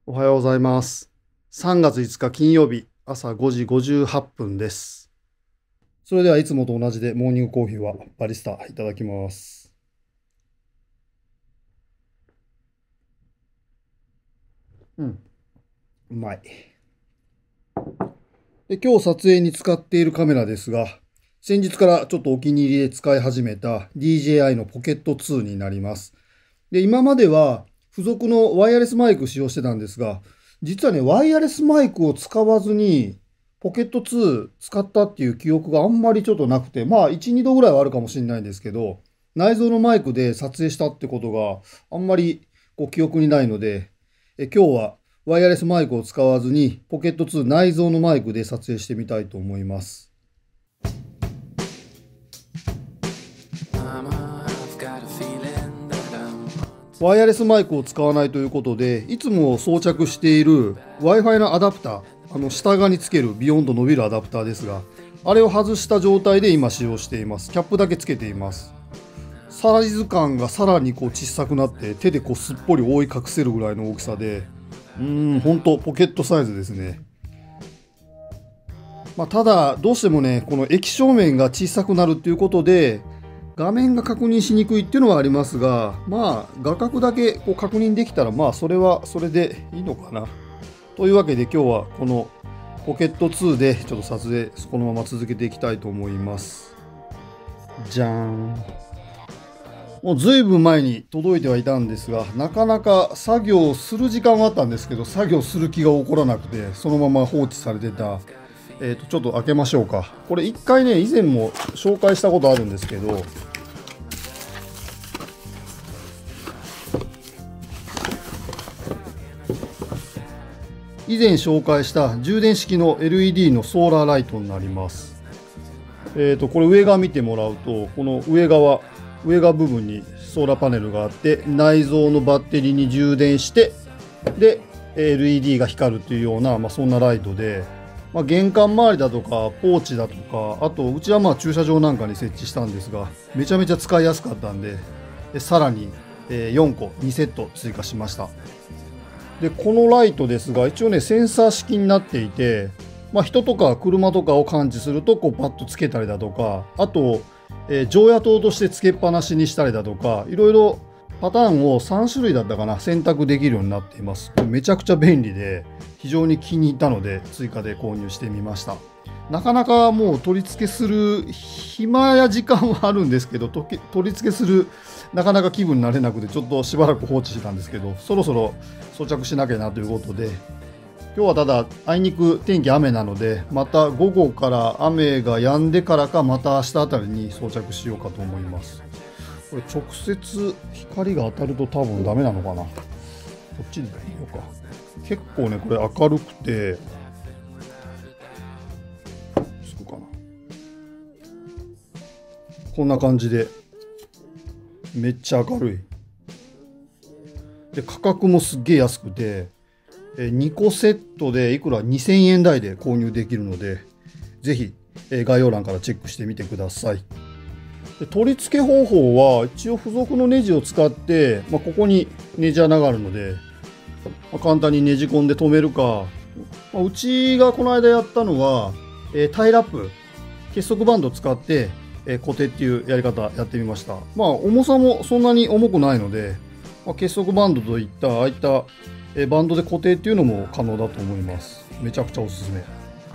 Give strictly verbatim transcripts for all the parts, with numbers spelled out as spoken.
おはようございます。さんがついつか金曜日、朝ごじごじゅうはっぷんです。それではいつもと同じでモーニングコーヒーはバリスタいただきます。うん、うまい。で、今日撮影に使っているカメラですが、先日からちょっとお気に入りで使い始めた ディージェーアイ のポケットツーになります。で、今までは付属のワイヤレスマイク使用してたんですが、実はね、ワイヤレスマイクを使わずにポケットツー使ったっていう記憶があんまりちょっとなくて、まあいち、にどぐらいはあるかもしれないんですけど、内蔵のマイクで撮影したってことがあんまりこう記憶にないので、え今日はワイヤレスマイクを使わずにポケットツー内蔵のマイクで撮影してみたいと思います。ワイヤレスマイクを使わないということで、いつも装着している Wi-Fi のアダプター、あの下側につけるビヨンド伸びるアダプターですが、あれを外した状態で今使用しています。キャップだけつけています。サイズ感がさらにこう小さくなって、手でこうすっぽり覆い隠せるぐらいの大きさで、うーん、ほんとポケットサイズですね。まあ、ただ、どうしてもね、この液晶面が小さくなるっていうことで、画面が確認しにくいっていうのはありますが、まあ、画角だけこう確認できたら、まあ、それはそれでいいのかな。というわけで、今日はこのポケットツーでちょっと撮影、このまま続けていきたいと思います。じゃーん。もうずいぶん前に届いてはいたんですが、なかなか作業する時間はあったんですけど、作業する気が起こらなくて、そのまま放置されてた。えっと、ちょっと開けましょうか。これ一回ね、以前も紹介したことあるんですけど、以前紹介した充電式の エルイーディー のソーラーライトになります。えっと、これ上側見てもらうと、この上側、上側部分にソーラーパネルがあって、内蔵のバッテリーに充電して、で、エルイーディー が光るというような、まあ、そんなライトで、まあ、玄関周りだとか、ポーチだとか、あと、うちはまあ駐車場なんかに設置したんですが、めちゃめちゃ使いやすかったんで、でさらによんこ、にセット追加しました。で、このライトですが、一応ね、センサー式になっていて、まあ、人とか車とかを感知すると、こう、パッとつけたりだとか、あと、えー、常夜灯としてつけっぱなしにしたりだとか、いろいろパターンをさんしゅるいだったかな、選択できるようになっています。めちゃくちゃ便利で、非常に気に入ったので、追加で購入してみました。なかなかもう取り付けする暇や時間はあるんですけど、取り付けするなかなか気分になれなくて、ちょっとしばらく放置してたんですけど、そろそろ装着しなきゃなということで、今日はただあいにく天気雨なので、また午後から雨が止んでからか、また明日あたりに装着しようかと思います。これ直接光が当たると多分ダメなのかな。こっちでいいのか。結構ね、これ明るくて、つくかな。こんな感じで、めっちゃ明るい。で、価格もすっげえ安くて、にこセットでいくらにせんえん台で購入できるので、ぜひ概要欄からチェックしてみてください。で取り付け方法は一応付属のネジを使って、まあ、ここにネジ穴があるので、まあ、簡単にねじ込んで留めるか、まあ、うちがこの間やったのは、えー、タイラップ結束バンドを使って、えー、固定っていうやり方やってみました。まあ重さもそんなに重くないので、まあ、結束バンドといったああいったバンドで固定っていうのも可能だと思います。めちゃくちゃおすすめ。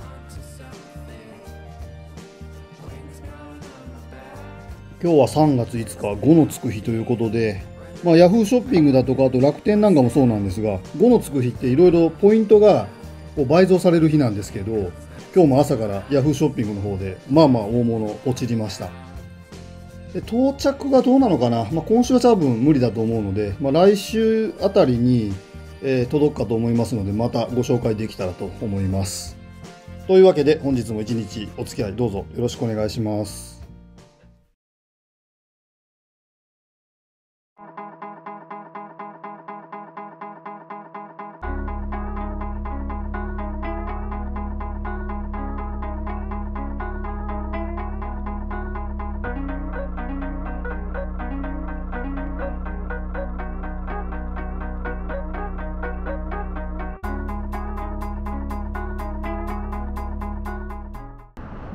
今日はさんがついつかごのつく日ということで、まあ、ヤフーショッピングだとかあと楽天なんかもそうなんですが、ごのつく日っていろいろポイントがこう倍増される日なんですけど、今日も朝からヤフーショッピングの方でまあまあ大物落ちりました。で到着がどうなのかな、まあ、今週は多分無理だと思うので、まあ、来週あたりにえー、届くかと思いますので、またご紹介できたらと思います。というわけで本日も一日お付き合いどうぞよろしくお願いします。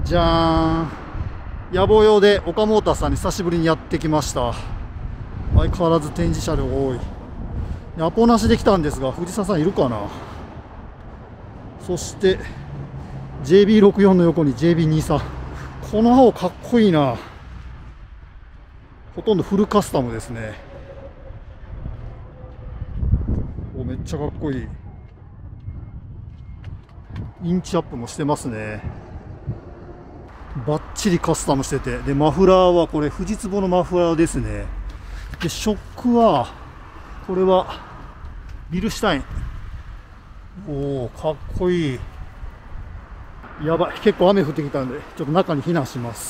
じゃーん。野暮用で岡モーターさんに久しぶりにやってきました。相変わらず展示車両多い。アポなしで来たんですが、藤沢さんいるかな。そして ジェイビーろくじゅうよん の横に ジェイビーにじゅうさん。この青かっこいいな。ほとんどフルカスタムですね。お、めっちゃかっこいい。インチアップもしてますね。バッチリカスタムしてて、でマフラーはこれ富士壺のマフラーですね。でショックはこれはビルシュタイン。おお、かっこいい。やばい、結構雨降ってきたんでちょっと中に避難します。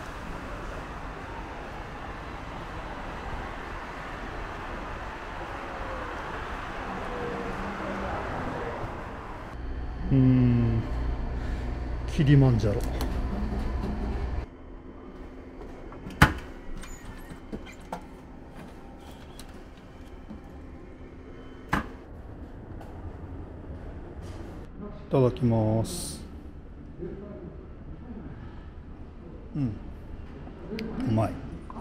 うーん、キリマンジャロ。いただきます。うん、うまい。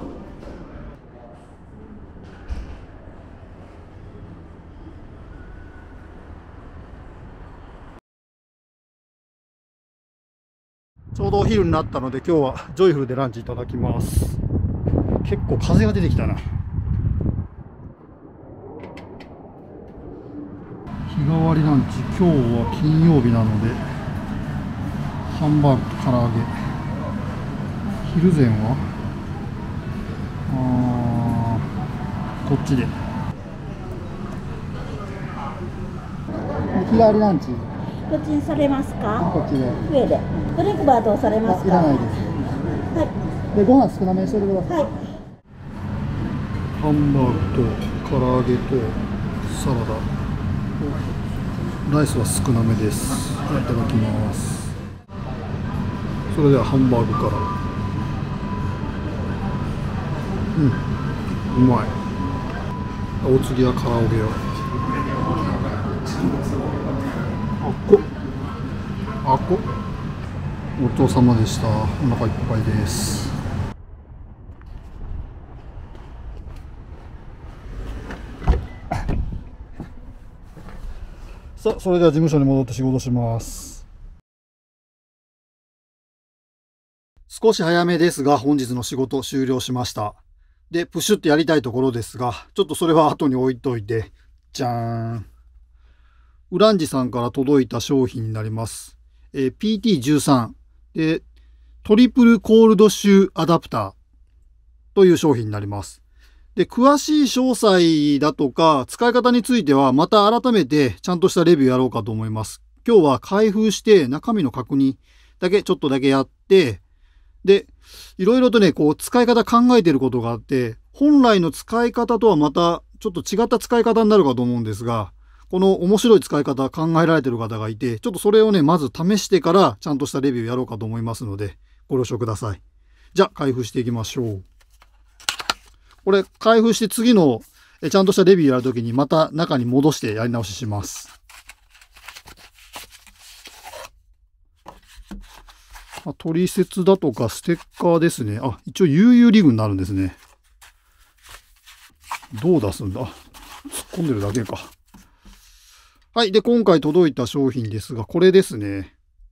ちょうどお昼になったので今日はジョイフルでランチいただきます。結構風が出てきたな。日替わりランチ、今日は金曜日なのでハンバーグと唐揚げ。昼前はあーこっちで日替わりランチこっちにされますか？ こっちで上で。ドリンクバーどうされますか？ いらないです。 はでご飯少なめにしておいてください。 い。はい。 ハンバーグと唐揚げとサラダ、ライスは少なめです。いただきます。それではハンバーグから。うん、うまい。お次は唐揚げを。あっこあっこごちそうさまでした。お腹いっぱいです。さあ、それでは事務所に戻って仕事します。少し早めですが、本日の仕事終了しました。で、プッシュってやりたいところですが、ちょっとそれは後に置いといて、じゃーん。ウランジさんから届いた商品になります。えー、ピーティーじゅうさん で、トリプルコールドシューアダプターという商品になります。で、詳しい詳細だとか、使い方については、また改めてちゃんとしたレビューやろうかと思います。今日は開封して中身の確認だけちょっとだけやって、で、いろいろとね、こう、使い方考えてることがあって、本来の使い方とはまたちょっと違った使い方になるかと思うんですが、この面白い使い方考えられてる方がいて、ちょっとそれをね、まず試してからちゃんとしたレビューやろうかと思いますので、ご了承ください。じゃあ、開封していきましょう。これ、開封して次のちゃんとしたレビューやるときにまた中に戻してやり直しします。あ、取説だとかステッカーですね。あ、一応悠々リグになるんですね。どう出すんだ？突っ込んでるだけか。はい。で、今回届いた商品ですが、これですね。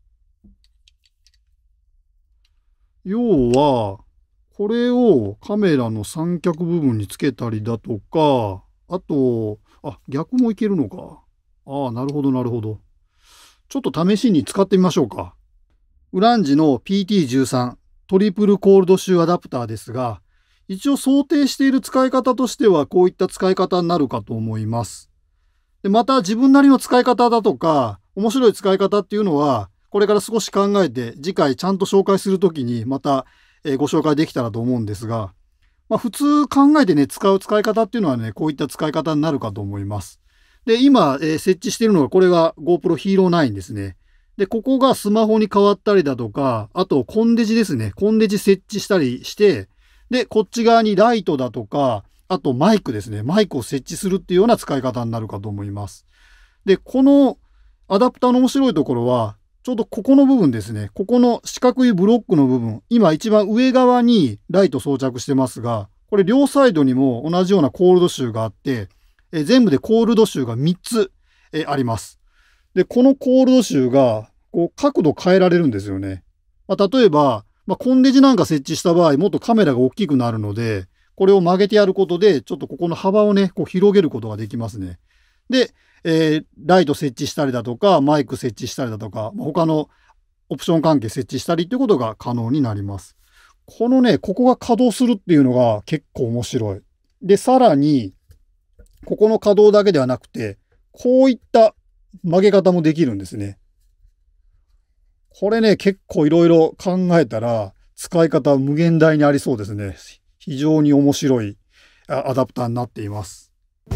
要は、これをカメラの三脚部分につけたりだとか、あと、あ、逆もいけるのか。ああ、なるほど、なるほど。ちょっと試しに使ってみましょうか。ウランジの ピーティーじゅうさん トリプルコールドシューアダプターですが、一応想定している使い方としてはこういった使い方になるかと思います。で、また自分なりの使い方だとか、面白い使い方っていうのは、これから少し考えて次回ちゃんと紹介するときにまたご紹介できたらと思うんですが、まあ、普通考えてね、使う使い方っていうのはね、こういった使い方になるかと思います。で、今、えー、設置しているのが、これが GoPro Hero ナインですね。で、ここがスマホに変わったりだとか、あとコンデジですね。コンデジ設置したりして、で、こっち側にライトだとか、あとマイクですね。マイクを設置するっていうような使い方になるかと思います。で、このアダプターの面白いところは、 ちょうどここの部分ですね。ここの四角いブロックの部分。今一番上側にライト装着してますが、これ両サイドにも同じようなコールドシューがあって、え全部でコールドシューがみっつえあります。で、このコールドシューがこう角度変えられるんですよね。まあ、例えば、まあ、コンデジなんか設置した場合、もっとカメラが大きくなるので、これを曲げてやることで、ちょっとここの幅をね、こう広げることができますね。で、えー、ライト設置したりだとか、マイク設置したりだとか、他のオプション関係設置したりっていうことが可能になります。このね、ここが稼働するっていうのが結構面白い。で、さらに、ここの稼働だけではなくて、こういった曲げ方もできるんですね。これね、結構いろいろ考えたら、使い方は無限大にありそうですね。非常に面白いアダプターになっています。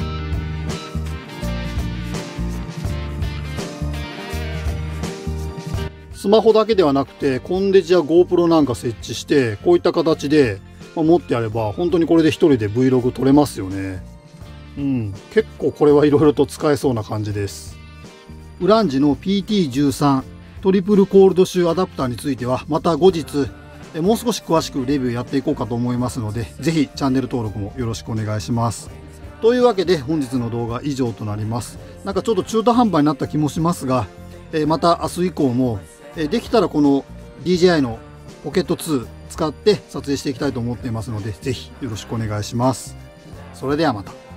スマホだけではなくて、コンデジや GoPro なんか設置して、こういった形で持ってやれば、本当にこれで一人で Vlog 撮れますよね。うん、結構これはいろいろと使えそうな感じです。ウランジの ピーティーじゅうさん トリプルコールドシューアダプターについては、また後日、もう少し詳しくレビューやっていこうかと思いますので、ぜひチャンネル登録もよろしくお願いします。というわけで本日の動画以上となります。なんかちょっと中途半端になった気もしますが、また明日以降もできたらこの ディージェーアイ のポケットツー使って撮影していきたいと思っていますので、ぜひよろしくお願いします。それではまた。